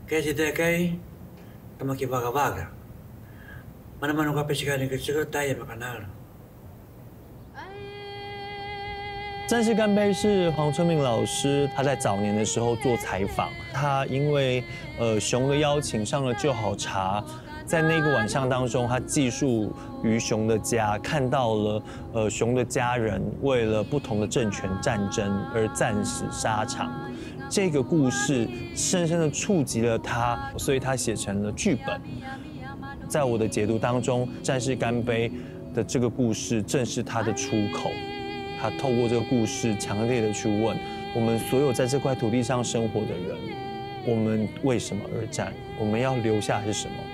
Kaya si Tekay, kamakibaga-baga. Manaman ka pa siya ni Kutsuko tayo makanalo. 战士干杯是黄春明老师，他在早年的时候做采访，他因为熊的邀请上了就好茶，在那个晚上当中，他寄宿于熊的家，看到了熊的家人为了不同的政权战争而战死沙场，这个故事深深的触及了他，所以他写成了剧本。在我的解读当中，战士干杯的这个故事正是他的出口。 他透过这个故事，强烈的去问我们所有在这块土地上生活的人：我们为什么而战？我们要留下的是什么？